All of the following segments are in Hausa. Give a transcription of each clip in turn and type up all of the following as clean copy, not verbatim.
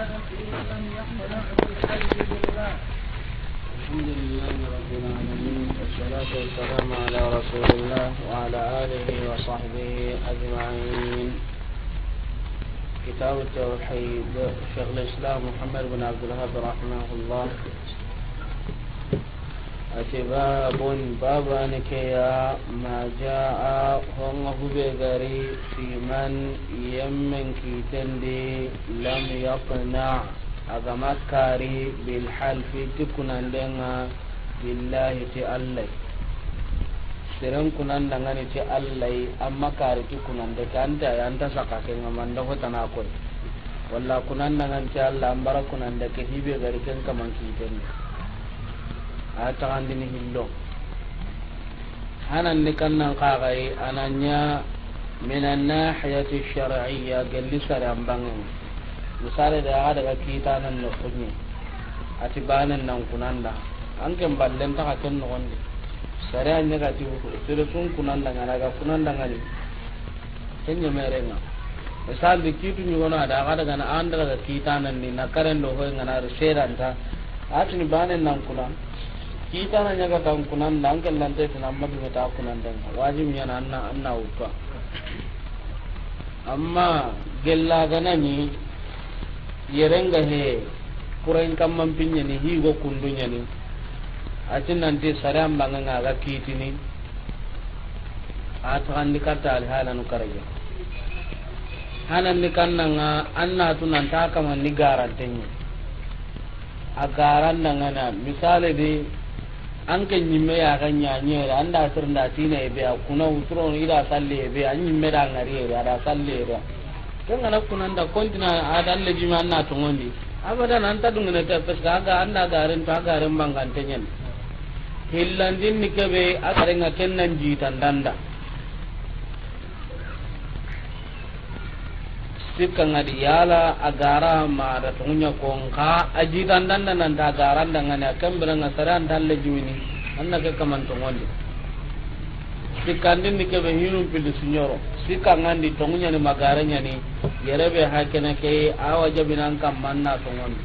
لم يقنع بالحج بالله. الحمد لله رب العالمين والصلاة والسلام على رسول الله وعلى آله وصحبه أجمعين. كتاب التوحيد شيخ الإسلام محمد بن عبد الوهاب رحمه الله. باب أنكيا ما جاء هم بغري في من يمن كيتندي لم يقنع أغمى كاري بالحلف تكون عندنا بالله تعالى سرن كنان دعاني تعالى أما كاري تكون عندك أنت سكاكين من ده تناقض ولا كنان دعاني تعالى أمبارح كنان عندك هي بغري كن كمان كيتندي atagandini hillo hanan ni kannan qagai ananya min an-nahiyati ash-shar'iyya galli saram bangen misale da daga kitanan no kunni atibanan nan kunanda an kan ballen ta kan no wonde sare anya ga ti ko sire sun kunanda ngana ga kunanda ngani kenya merenga misal di kitu ni wona daga na anda daga kitanan ni na karen do ho ngana seranta atini banen nan kunan kita na nyaga kan kunan dan kan lante tan amma bi mata kunan dan wajib nya anna upa amma gella ganani yerenga he kurain kamman pinya ni higo kundunya ni atin nanti saram banganga ga kitini atan dikata al halanu karaje hanan ni kannanga anna tunan ta kama ni garantenye agaran dangana misale de anke nyimme ya ganya nyere anda sirnda tina ebe kuna utron ida salle ebe anyimme da ngari ebe ada salle ebe kenga na kuna nda kontina ada alle jima na to ngondi abada nan ta dungene ta pes ga anda garen ta garen bangan tenyen hillandin nikebe akare nga kennan jitan danda sikka ngadi yala agara ma da tunya konka ajitan danda nan ta garan danga ne kambira ngasaran dalle jumini annaka kaman to ngondi sikandin ni kebe hinum pili sinyoro sikka ngandi to ngunya ni magaranya ni yerebe hakena ke awa jabinan kam manna to ngondi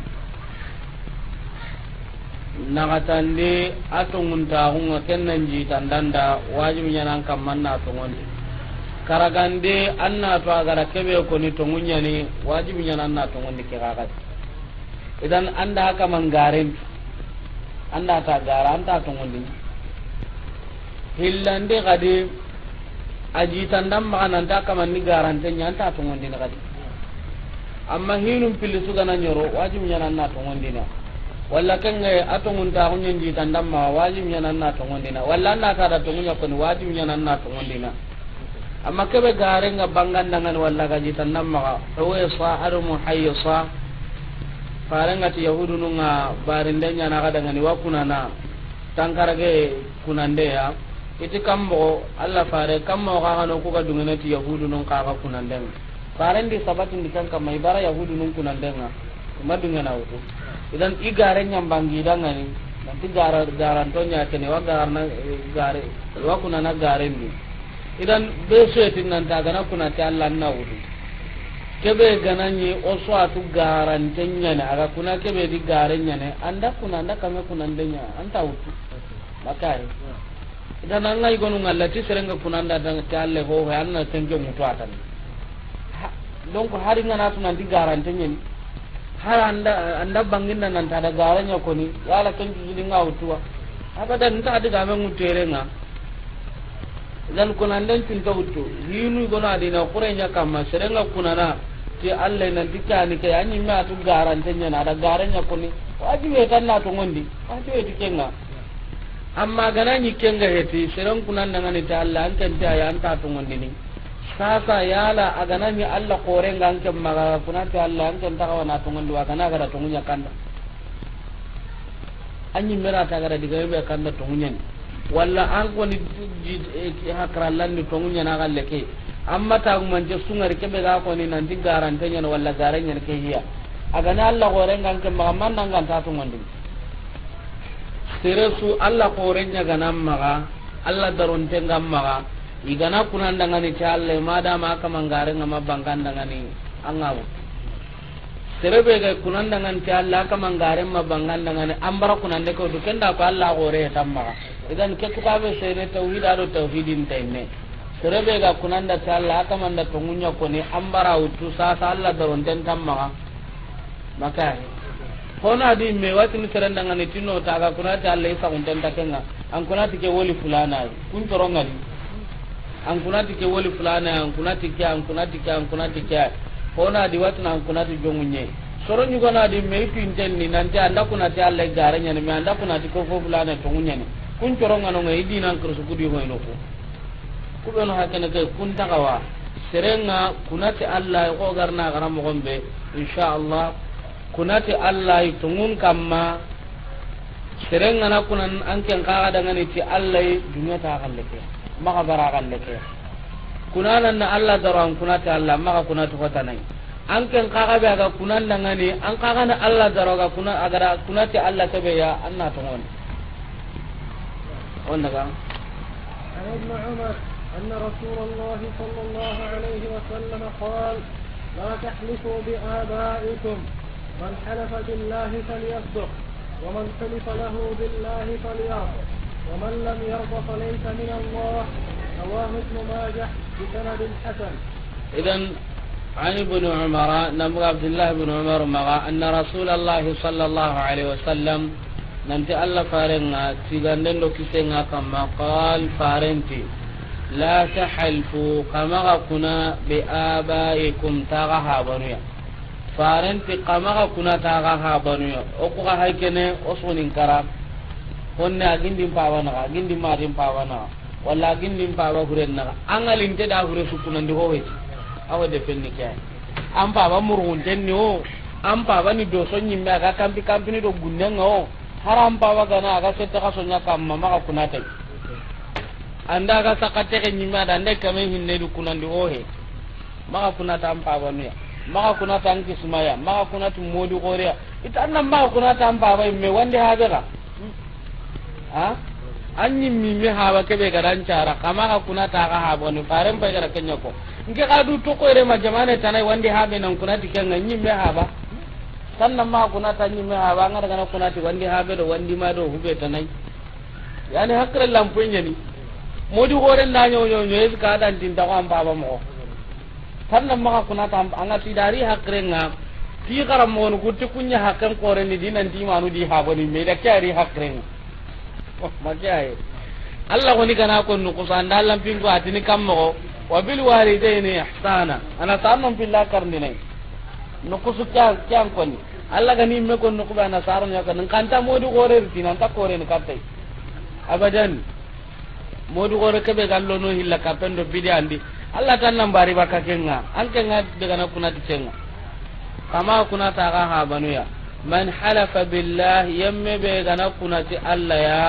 nagatande atungunta hunga kennan jitan danda wajibi nyanan kam manna to ngondi karagande anna to agara kebe ko ni to ngunya ni wajibi nyana anna to ngondi ke gagat idan anda haka mangaren anda ta gara anda to ngondi hillande gadi aji tandam makanan ta kaman ni garante nyanta to ngondi na gadi amma hinum pilli sugana nyoro wajibi nyana anna to ngondi na walla kenge atongun ta hunyen ji tandam ma wajibi nyana anna to ngondi na walla anna ta da to ngunya ko ni wajibi nyana anna to ngondi na amma kebe garenga bangandangan walla gaji tanam maka tawe sa adu muhayyisa farenga ti yahudu nunga barindenya na kadangani wakuna na tankarage kunande ya iti kambo alla fare kammo ka kano ku kadungene ti yahudu nun ka ka kunandeng farendi sabatin dikan kamai bara yahudu nun kunandenga madungena wutu idan igarenya bangi dangani nanti garantonya kene wa garna gare wakuna na garendi idan be setin nan ta gana kuna ta Allah na wudu kebe gananye o so atu garantenya ne aga kuna kebe di garenya ne anda kuna anda kame kuna ndenya anta wudu makare idan an ngai gonu ngallati serenga kuna anda dan ta Allah ho ha anna tenjo mutu atan donc hari ngana tuna di garantenya ni har anda bangin nan ta da garanya ko ni yala tenjo di ngawtuwa abada nta adiga men muterenga dan kunanden tinta wuttu hinu gona dina qurenya kamma serenga kunana ti alle nan dikani ke anyi ma tu garantenya na da garanya kuni wajibe tan na to ngondi wajibe dikenga amma ganani kenga heti sereng kunan ngani ta alla an kan ta ya anta to ngondi ni sasa yala aganani alla qorenga an kan maga kunati alla an kan ta kawana to ngondi wa kana gara to ngunya kanda anyi mera ta gara diga be kanda to ngunya walla an ko ni hakrallan ni tongunya na galle ke amma ta man je sungar ke be ga ko ni nan di garantenya walla garanya ke hiya aga na Allah gore ngan ke ma man nan ta to ngondi seresu Allah gore nya ganam maga Allah daron tengam maga igana kunandangani challe madama aka mangare ngama bangandangani angawu serebe ga kunanda ngan ti Allah ka mangare ma banganda ngan ambara kunande ko to kenda ko Allah gore tamma idan ke kitabe sere tauhid ado tauhidin tayne serebe ga kunanda ti Allah ka manda to munya ko ni ambara utu sa Allah daron den tamma maka hona di me wati ni serenda ngan tino ta ga kunata Allah isa unten takenga an kunati ke woli fulana kun toronga an kunati ke woli fulana an kunati ke hona di watna kunati jongunye soro nyugo na di me pinten ni nanti anda kunati alle garanya ni anda kunati ko fo fulana to ngunya ni kun coronga no ngai dinan kursu kudi ho ino ko beno hakene ke kun tagawa serenga kunati alla ko garna garam gombe insyaallah kunati alla tungun kamma serenga na kunan anken kaga dangane ti alla dunya ta kan leke maka barakan leke kunanan na Allah daran kunati Allah maka kunati kota nai an kan kaga be aga kunan dangane an kaga na Allah daroga kuna agara kunati Allah tabe ya anna to ngon onna ga ibn Umar anna Rasulullah sallallahu alaihi wasallam qala la tahlifu bi abaikum man halafa billahi falyasduq wa man halafa lahu billahi falyarda wa man lam yarda falaysa min Allah رواه ابن ماجه بسند حسن. إذن عن ابن عمر نبغى عبد الله بن عمر مغا أن رسول الله صلى الله عليه وسلم ننتي الله فارنا تيغاندن لو كيسنا كما قال فارنتي لا تحلفوا كما كنا بآبائكم تاغها بنيا فارنتي كما كنا تاغها بنيا أقوى هيكنه أصون كرام هن أجندين باوانا أجندين مارين باوانا walla gindin pa ba hurenna angalin te da hure sukunan di hoye awa de penni kay am pa ba murun tenni o am pa ba ni do so nyimme aga kampi ni do gunnenga o haram pa ba gana aga setta ka sonya kamma maka kunata anda aga sakate ke nyimme da ande kame hinne du kunan di hoye maka kunata am pa ba ne maka kunata an kismaya maka kunata modi gore itanna maka kunata am pa ba me wande habe ga ha anyi mimme hawa kebe garan cara kama ka kuna ta ka habo ni faren pa gara kenya ko nke ka du to ko re ma jamane tanai wande habe nan kuna tikenga nyimme haba sannan ma kuna ta nyimme haba ngara kana kuna ti wande habe do wandi ma do hube tanai yani hakra lampunya ni modi gore nda nyo es ka dan tin ta ko am baba mo sannan ma kuna ta anga ti dari hakrenga ti garam mo no gutti kunya hakan kore ni dinan di manu di habo ni me da kyari hakrenga majai Allah goni kana ko nu kusan dalam pingo atini kammo wa bil walidaini ihsana ana tamam billah karni nei nu kusu kyan koni Allah gani me ko nu kubana saron ya kan kanta modu gore tinan ta kore ni katai abadan modu gore kebe gallo no hilla kapendo bidiandi Allah tan nan bari baka kenga an kenga daga na kuna ticenga kama kuna ta ga ha banuya man halafa billahi yamme be gana kunati alla ya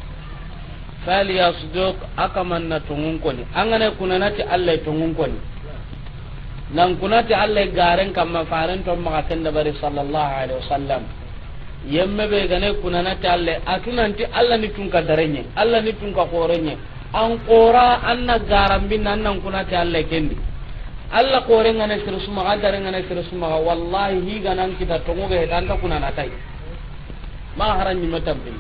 falyasduq akamanna tungun koni angane kunanati alla tungun koni nan kunati alla garen kamma faran to maka tanda bari sallallahu alaihi wasallam yamme be gane kunanati alla atunanti alla ni tunka darenye alla ni tunka korenye an qora anna garambin nan kunati alla kendi alla kore ngane sirusuma gadare ngane sirusuma wallahi higa nan kita tongo be tanda kuna natai ma haranni matambi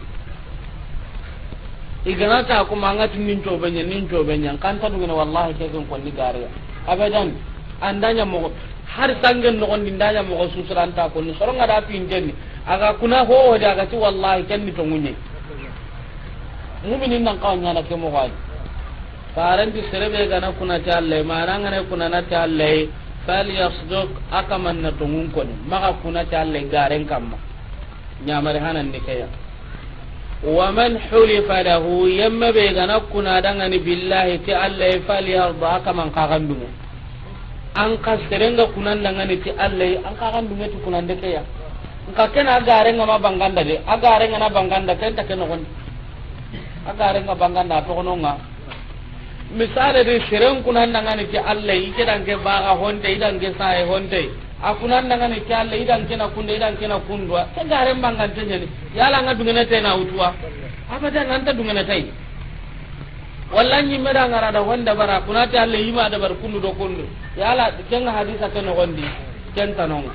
igana ta ko mangati nin to benya kan ta dungene wallahi ke gon konni gare abadan andanya mo har sangen no on dindanya mo susuran ta ko ni soronga da pinjeni aga kuna ho daga ti wallahi kenni to munye mu'minin nan kawnya na ke mo wai faranti serebe gana kuna ta Allah maranga ne kuna na ta Allah fal yasduq akaman na tungun ko ni maka kuna ta Allah garen kamma nyamare hanan ni kaya wa man hulifa lahu yamma be gana kuna dangani billahi ta Allah fal yarda akaman ka gandume an ka serenga kuna dangani ti Allah an ka gandume ti kuna de kaya ka kena garen ma banganda de agare ngana banganda kenta keno gon agare nga banganda to kononga misale de seren kunan dangane ti Allah ike danke baga honte idan ke sae honte akunan dangane ti Allah idan kena kunde idan kena kundwa ke garen bangan tanyani yala nga dungene tena utwa abada nganta dungene tai wallanyi meda ngara da wanda bara kunati Allah yima da bar kundu do kundu yala kenga hadisa keno gondi ken tanong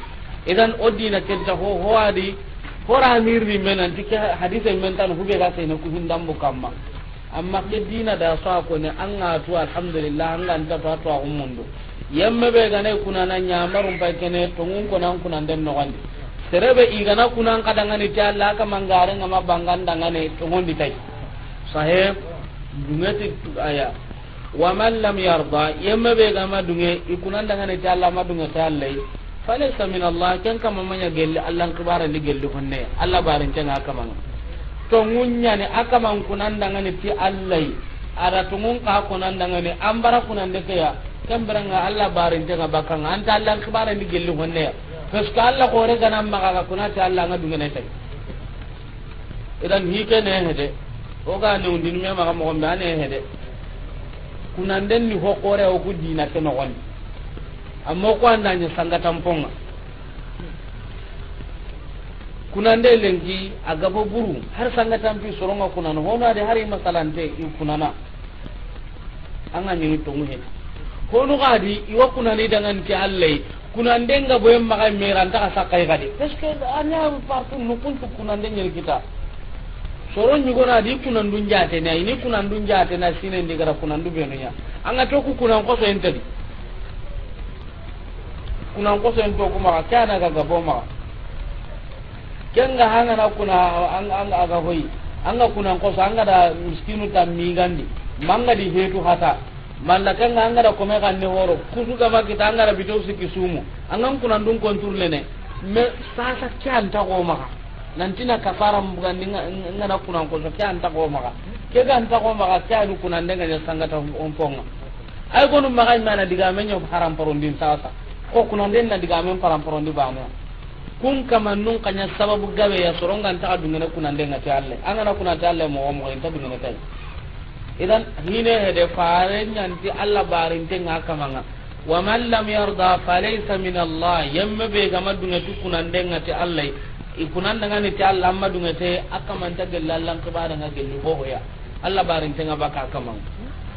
idan odina kenta ho adi hora mirri menan tike hadise men tan hube ga sai na ku hindam bukamma amma ke dina da so ko ne an ga to alhamdulillah an ga ta to ummundo yemme be ga ne kuna na nyamarum pa kene to ngun ko nan kuna den no gandi serebe igana kuna kadanga ni ta Allah ka mangare ngama bangan dangane to ngondi tai sahib dungeti aya wa man lam yarda yemme be ga ma dunge ikuna dangane ta Allah ma dunge ta Allah falaysa min Allah kan kama manya gelle Allah kibara ni gelle honne Allah barin kan aka man to ngunya ne aka man kunan dangane ti Allah ara to ngun ka kunan dangane ambara kunan de kaya kambaranga Allah barin tan bakang anta Allah kibara ni gelle honne peska Allah ko re ganam maka kuna ta Allah nga dungene tay idan hike ne hede o ga ne undin me maka mo ngam ne hede kunan den ni hokore o kudina ke no gon amma ko andanya sanga tamponga kunande lengi aga bo buru har sanga tampi soronga kunano hono ade hari masalante kunana anga ni to muhe hono gadi iwa kunani dangan ti allai kunande nga boyem maka meranta ka sakai gadi peske anya partu nukun tu kunande nyel kita soron nyugo na di kunandun jate na ini kunandun jate na sine ndigara kunandu benunya anga to ku kunan ko so entadi kunan ko so ento kuma kana ga gabo ma kenga hanga na kuna anga aga hoyi anga kunan ko so anga da miskinu tam mi gandi manga di hetu hata malla kenga anga da kome kan ne woro kusu ga makita anga da bito sikisumu anga kunandun konturle ne me sasa kyan ta ko maka nantina kafara mbugandi ngana kunan ko so kyan ta ko maka ke ga ta ko maka kyan kunan denga ne sangata onponga ay gonu maka mana diga menyo haram porondin sasa ko kunan den na diga men param porondi bana kun kamannun kanya sababu gabe ya soronga ta dungene kunan denga ta alle angana kunan ta alle mo mo ta dungene tay idan hine hede fare nyanti alla barin tenga kamanga wa man lam yarda falaysa min Allah yamma be ga madunga tukunan denga ta alle ikunan daga ni ta Allah madunga te akamanta gellallan kibara nga gelli hoya alla barin tenga baka kamanga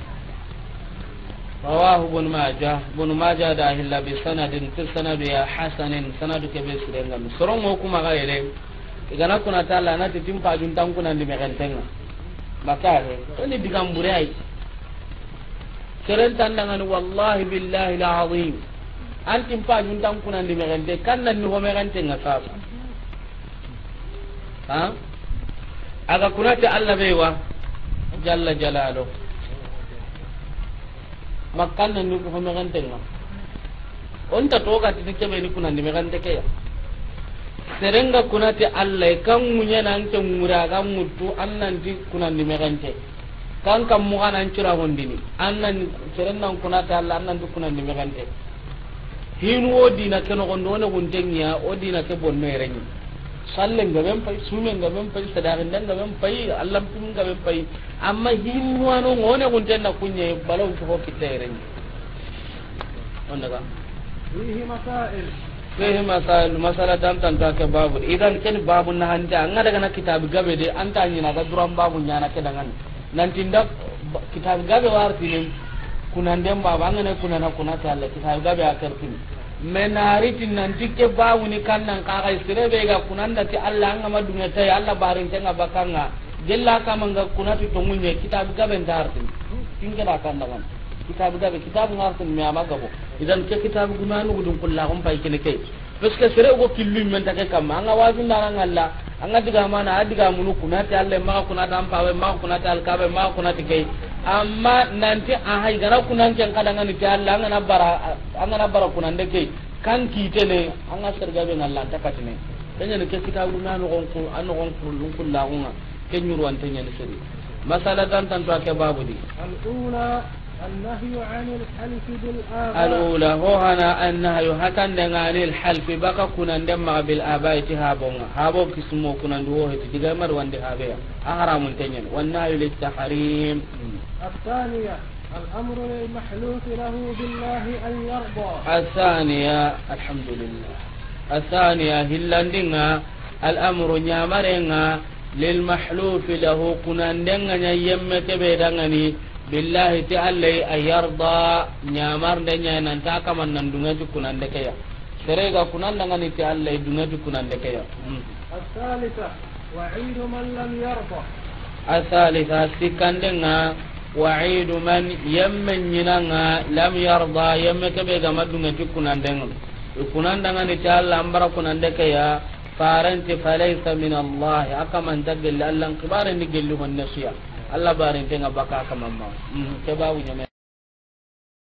رواه ابن ماجه ده الا بسند سند يا حسن سند كبير سرنga soron mo kuma ga yele igana kuna talla na titim pa juntam kuna ndi megentenga maka he oni digambure ay seren tandanga wallahi billahi alazim antim pa juntam kuna ndi megente kanna ni ho megentenga sasa ha aga kuna ta alla bewa jalla jalaluhu makkan nan ni ko me gante nga on ta to ga ti kebe ni kunan ni me gante ke ya serenga kunati Allah kan munya nan ke mura ga mutu annan di kunan ni me gante kan kam mu kanan cira hondini annan serenga kunati Allah annan di kunan ni me gante hinu odi na keno gondo ne guntenya odi na ke bonno erenyi sallen ga ben pay sumen ga ben pay sadarin dan ga ben pay Allah pun ga ben pay amma hinu wano ngone guntenna kunye balon ko kiteren on daga fihi masail masala dan tan ta ke babu idan ken babu na hanja anga daga na kitab gabe de anta ni na ga duram babu nyana ke dangan nan tinda kitab gabe wartinin kunan dem baba ngane kunana kunata Allah kitab gabe akartin menari tinan tikke bawu ni kannan ka ga sirebe ga kunanda ti Allah nga madunga tay Allah barin tanga bakanga jella kamanga kunati to munye kitab gabe ndartin tinga da kan dangan kitab gabe kitab ngartin me amaga bo idan ke kitab gumanu gudun kullahum pay kene kay parce que sere go killu men take kam anga wajin darang Allah anga diga mana adiga munu kunati Allah ma kunata ampawe ma kunata alkabe ma kunati kay amma nanti ahai gara kunan ken kadangan ti Allah anga na bara kunan de kay kan kitene anga serga be ngalla takatine tanya ne ke kitabu na no gonku an gonku lun lahunga ken nyuru antenya ne seri masala dan tan to ke babu di النهي عن الحلف بالآباء الأولى هو هنا النهي هكذا عن الحلف بقى كنا ندم بالآباء تهابون هابو كسمو كنا ندوه تجمر وند هابيا أحرام تنين والنهي للتحريم الثانية الأمر للمحلوف له بالله أن يرضى الثانية الحمد لله الثانية هلاندنا الأمر نيامرنا للمحلوف له كنا ندم يمك بيدغني billahi ta allai ayarda nyamar da nya nan ta kaman nan dunga kunan da kaya serega kunan daga ni ti Allah idungati kunan de kaya الثالثة وعيد من لم يرضى الثالثة سكندنا وعيد من يمن ينغا لم يرضى يمك بيغا مدungati kunan denga kunan daga ni ti Allah ambara kunan de kaya faranti falaysa min Allah akaman tagel Allah kibaran ni gelu man nasiya Allah barin tenga baka kamamma ke babu nyame